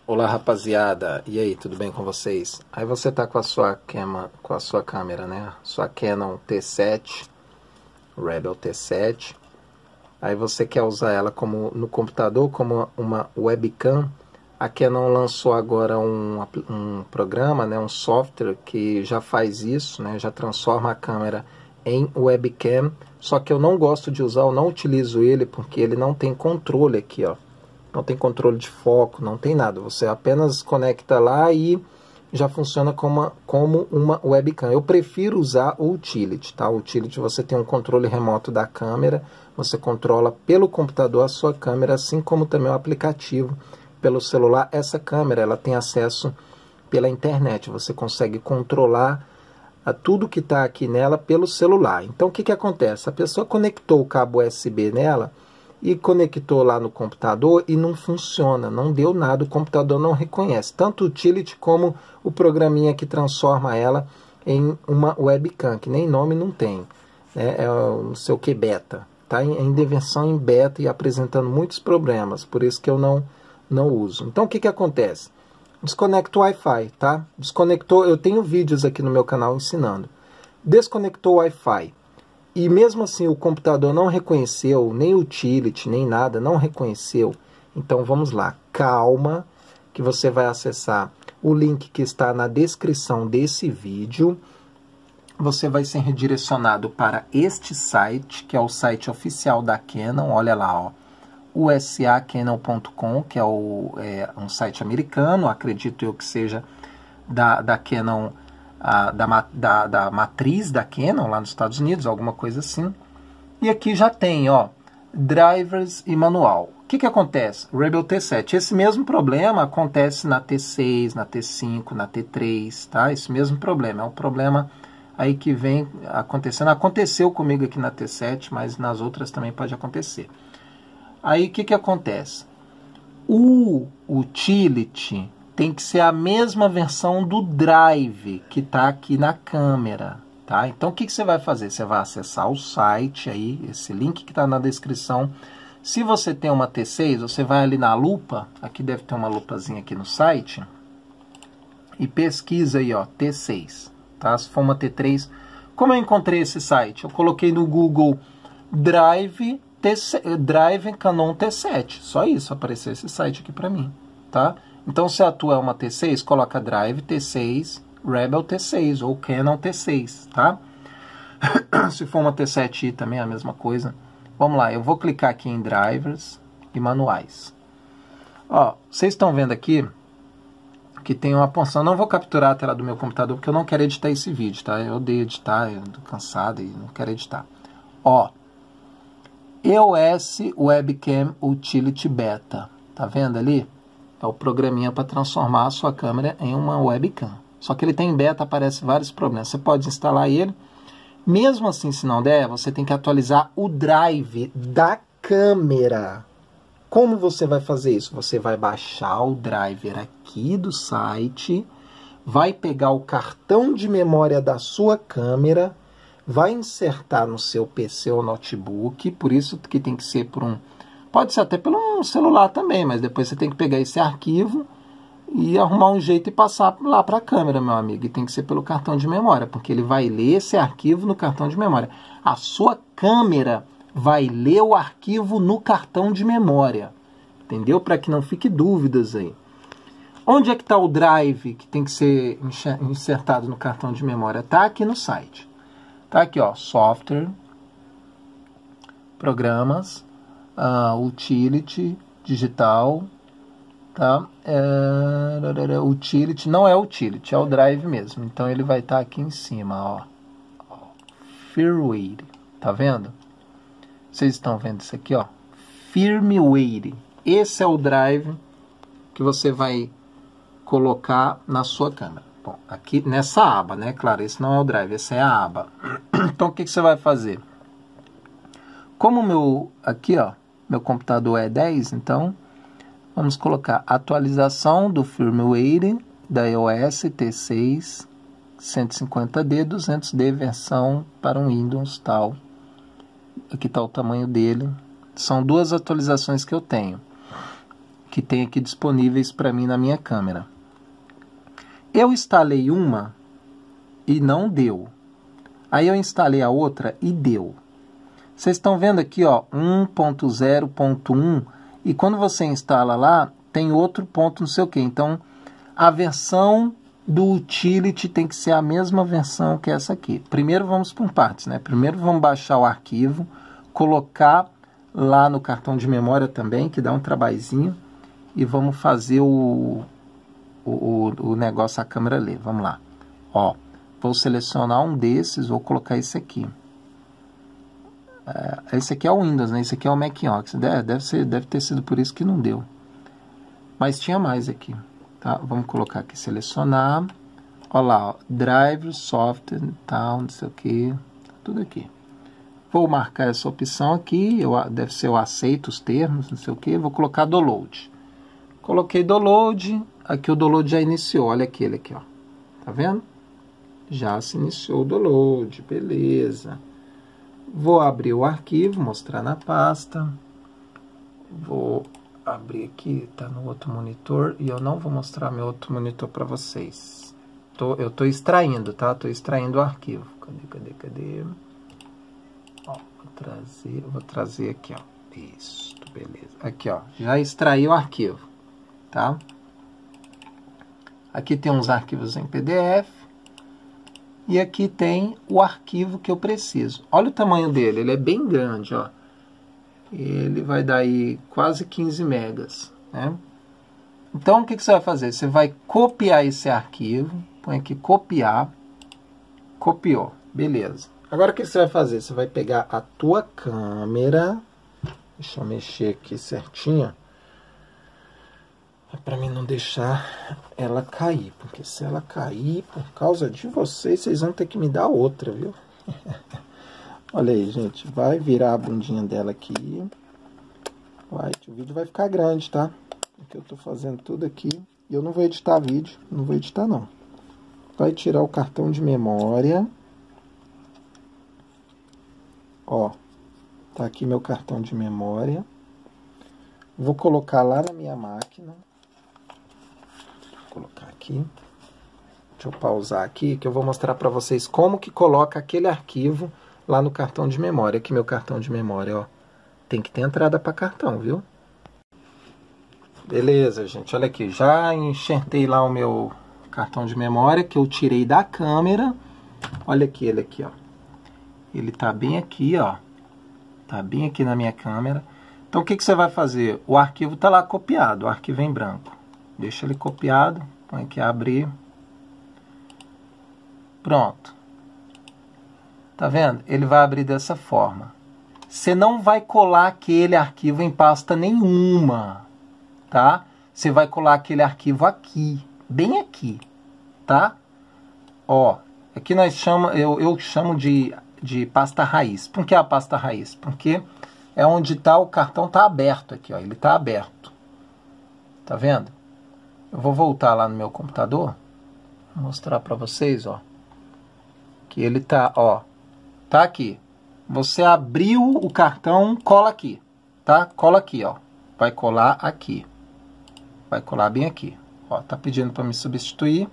Olá rapaziada, e aí, tudo bem com vocês? Aí você tá com a sua câmera, né? Sua Canon T7, Rebel T7. Aí você quer usar ela como no computador como uma webcam. A Canon lançou agora um programa, né? Um software que já faz isso, né? Já transforma a câmera em webcam. Só que eu não gosto de usar, eu não utilizo ele porque ele não tem controle aqui, ó. Não tem controle de foco, não tem nada. Você apenas conecta lá e já funciona como uma webcam. Eu prefiro usar o Utility, tá? O Utility você tem um controle remoto da câmera, você controla pelo computador a sua câmera, assim como também o aplicativo pelo celular. Essa câmera ela tem acesso pela internet, você consegue controlar tudo que está aqui nela pelo celular. Então o que acontece? A pessoa conectou o cabo USB nela e conectou lá no computador e não funciona, não deu nada, o computador não reconhece. Tanto o Utility como o programinha que transforma ela em uma webcam, que nem nome não tem, né? É o não sei o que beta, está ainda em versão em beta e apresentando muitos problemas, por isso que eu não uso. Então o que acontece? Desconecta o Wi-Fi, tá? Desconectou, eu tenho vídeos aqui no meu canal ensinando. Desconectou o Wi-Fi. E mesmo assim o computador não reconheceu, nem o Utility, nem nada, não reconheceu. Então vamos lá, calma, que você vai acessar o link que está na descrição desse vídeo. Você vai ser redirecionado para este site, que é o site oficial da Canon, olha lá, ó. usacanon.com, que é um site americano, acredito eu que seja da Canon, da matriz da Canon lá nos Estados Unidos, alguma coisa assim. E aqui já tem, ó, drivers e manual. O que acontece? Rebel T7, esse mesmo problema acontece na T6, na T5, na T3, tá? Esse mesmo problema, é um problema aí que vem acontecendo. Aconteceu comigo aqui na T7, mas nas outras também pode acontecer. Aí o que acontece? O Utility tem que ser a mesma versão do Drive que está aqui na câmera, tá? Então o que você vai fazer? Você vai acessar o site aí, esse link que está na descrição. Se você tem uma T6, você vai ali na lupa, aqui deve ter uma lupazinha aqui no site, e pesquisa aí, ó, T6, tá? Se for uma T3, como eu encontrei esse site? Eu coloquei no Google Drive Canon T7, só isso, apareceu esse site aqui para mim, tá? Então se a tua é uma T6, coloca Drive T6, Rebel T6 ou Canon T6, tá? Se for uma T7i também é a mesma coisa. Vamos lá, eu vou clicar aqui em Drivers e Manuais. Ó, vocês estão vendo aqui que tem uma porção, não vou capturar a tela do meu computador porque eu não quero editar esse vídeo, tá? Eu odeio editar, eu tô cansado e não quero editar. Ó, EOS Webcam Utility Beta, tá vendo ali? É o programinha para transformar a sua câmera em uma webcam. Só que ele tem beta, aparece vários problemas. Você pode instalar ele. Mesmo assim, se não der, você tem que atualizar o drive da câmera. Como você vai fazer isso? Você vai baixar o driver aqui do site, vai pegar o cartão de memória da sua câmera, vai insertar no seu PC ou notebook, por isso que tem que ser por pode ser até pelo celular também, mas depois você tem que pegar esse arquivo e arrumar um jeito e passar lá para a câmera, meu amigo. E tem que ser pelo cartão de memória, porque ele vai ler esse arquivo no cartão de memória. A sua câmera vai ler o arquivo no cartão de memória. Entendeu? Para que não fique dúvidas aí. Onde é que está o drive que tem que ser insertado no cartão de memória? Está aqui no site. Está aqui, ó, software, programas, utility, digital, tá? Utility, não é utility, é o drive mesmo. Então ele vai estar aqui em cima, ó. Firmware, tá vendo? Vocês estão vendo isso aqui, ó? Firmware. Esse é o drive que você vai colocar na sua câmera. Bom, aqui nessa aba, né? Claro, esse não é o drive, essa é a aba. Então o que você vai fazer? Como aqui, ó, meu computador é 10, então vamos colocar atualização do firmware da EOS T6 150D 200D versão para um Windows tal. Aqui está o tamanho dele. São duas atualizações que eu tenho. que tem aqui disponíveis para mim na minha câmera. Eu instalei uma e não deu. Aí eu instalei a outra e deu. Vocês estão vendo aqui, ó, 1.0.1, e quando você instala lá, tem outro ponto não sei o que. Então, a versão do utility tem que ser a mesma versão que essa aqui. Primeiro vamos por partes, né? Primeiro vamos baixar o arquivo, colocar lá no cartão de memória também, que dá um trabalhinho, e vamos fazer o negócio, a câmera ler. Vamos lá. Ó, vou selecionar um desses, vou colocar esse aqui. Esse aqui é o Windows, né? Esse aqui é o macOS. Deve ter sido por isso que não deu. Mas tinha mais aqui. Tá? Vamos colocar aqui, selecionar. Olha lá, ó, drive, software, tal, não sei o que. Tudo aqui. Vou marcar essa opção aqui. Deve ser eu aceito os termos, não sei o que. Vou colocar download. Coloquei download. Aqui o download já iniciou. Olha aquele aqui, ó. Tá vendo? Já se iniciou o download. Beleza. Vou abrir o arquivo, mostrar na pasta. Vou abrir aqui, tá no outro monitor. E eu não vou mostrar meu outro monitor para vocês. Eu tô extraindo, tá? Tô extraindo o arquivo. Cadê? Ó, vou trazer aqui, ó. Isso, beleza. Aqui, ó. Já extraí o arquivo, tá? Aqui tem uns arquivos em PDF. E aqui tem o arquivo que eu preciso. Olha o tamanho dele, ele é bem grande, ó. Ele vai dar aí quase 15 megas, né? Então, o que você vai fazer? Você vai copiar esse arquivo, põe aqui copiar, copiou, beleza. Agora, o que você vai fazer? Você vai pegar a tua câmera, deixa eu mexer aqui certinho, para mim não deixar ela cair, porque se ela cair por causa de vocês vão ter que me dar outra, viu? Olha aí, gente, vai virar a bundinha dela aqui. O vídeo vai ficar grande, tá? Porque eu tô fazendo tudo aqui e eu não vou editar vídeo, não vou editar não. Vai tirar o cartão de memória. Ó, tá aqui meu cartão de memória. Vou colocar lá na minha máquina. Colocar aqui, deixa eu pausar aqui que eu vou mostrar para vocês como que coloca aquele arquivo lá no cartão de memória. Aqui meu cartão de memória, ó, tem que ter entrada para cartão, viu? Beleza, gente, olha aqui, já enxertei lá o meu cartão de memória que eu tirei da câmera. Olha aqui ele aqui, ó, ele tá bem aqui, ó, tá bem aqui na minha câmera. Então o que você vai fazer? O arquivo tá lá copiado, o arquivo em branco. Deixa ele copiado, põe aqui abrir. Pronto. Tá vendo? Ele vai abrir dessa forma. Você não vai colar aquele arquivo em pasta nenhuma, tá? Você vai colar aquele arquivo aqui, bem aqui, tá? Ó, aqui nós chamamos, eu chamo de pasta raiz. Por que a pasta raiz? Porque é onde tá o cartão, tá aberto aqui, ó, ele tá aberto. Tá vendo? Eu vou voltar lá no meu computador, vou mostrar para vocês, ó, que ele tá, ó, tá aqui. Você abriu o cartão, cola aqui, tá? Cola aqui, ó. Vai colar aqui. Vai colar bem aqui. Ó, tá pedindo para me substituir.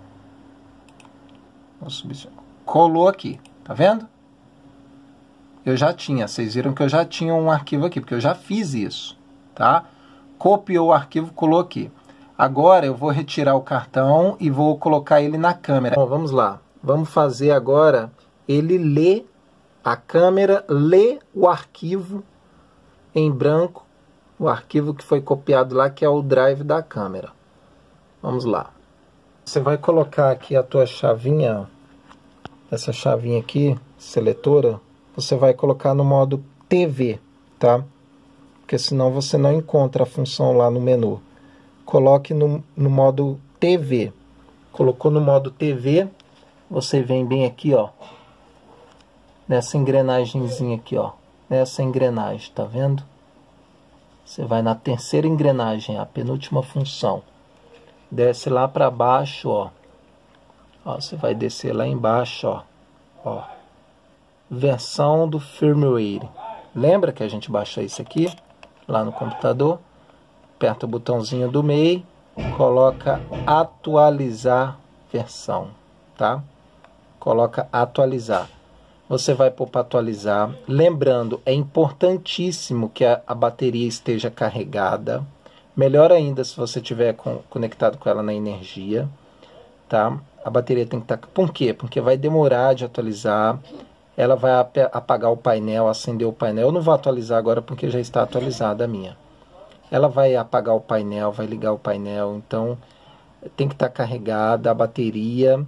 Vou substituir. Colou aqui, tá vendo? Eu já tinha, vocês viram que eu já tinha um arquivo aqui, porque eu já fiz isso, tá? Copiou o arquivo, colou aqui. Agora eu vou retirar o cartão e vou colocar ele na câmera. Bom, vamos lá. Vamos fazer agora ele ler, a câmera lê o arquivo em branco, o arquivo que foi copiado lá, que é o drive da câmera. Vamos lá. Você vai colocar aqui a tua chavinha, essa chavinha aqui, seletora, você vai colocar no modo TV, tá? Porque senão você não encontra a função lá no menu. Coloque no modo TV. Colocou no modo TV, você vem bem aqui, ó, nessa engrenagemzinha aqui, ó, nessa engrenagem, tá vendo? Você vai na terceira engrenagem, a penúltima função. Desce lá para baixo, ó. Ó, você vai descer lá embaixo, ó. Ó. Versão do firmware. Lembra que a gente baixou isso aqui lá no computador? aperta o botãozinho do meio, coloca atualizar versão, tá? Coloca atualizar. Você vai pôr para atualizar. Lembrando, é importantíssimo que a bateria esteja carregada. Melhor ainda se você tiver conectado com ela na energia, tá? A bateria tem que estar... Por quê? Porque vai demorar de atualizar. Ela vai apagar o painel, acender o painel. Eu não vou atualizar agora porque já está atualizada a minha. Ela vai apagar o painel, vai ligar o painel. Então, tem que estar carregada a bateria.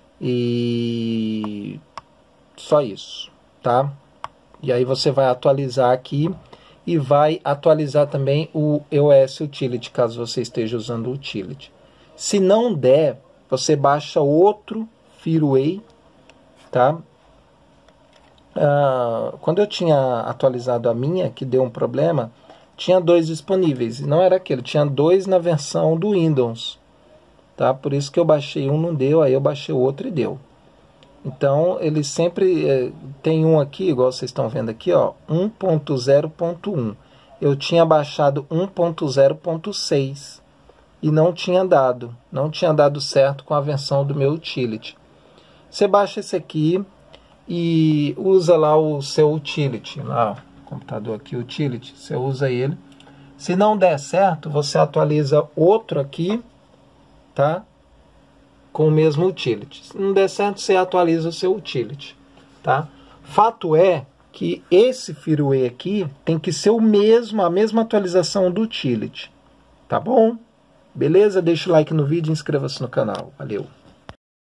E só isso, tá? E aí você vai atualizar aqui. E vai atualizar também o EOS Utility, caso você esteja usando o Utility. Se não der, você baixa outro Fireway, tá? Quando eu tinha atualizado a minha, que deu um problema, tinha 2 disponíveis. E não era aquele, tinha 2 na versão do Windows. Tá? Por isso que eu baixei um, não deu, aí eu baixei o outro e deu. Então, ele sempre tem um aqui, igual vocês estão vendo aqui, ó, 1.0.1. Eu tinha baixado 1.0.6 e não tinha dado certo com a versão do meu Utility. Você baixa esse aqui e usa lá o seu Utility, lá, ó, computador aqui, Utility, você usa ele. Se não der certo, você atualiza outro aqui, tá? Com o mesmo Utility. Se não der certo, você atualiza o seu Utility, tá? Fato é que esse firmware aqui tem que ser a mesma atualização do Utility, tá bom? Beleza? Deixa o like no vídeo e inscreva-se no canal. Valeu!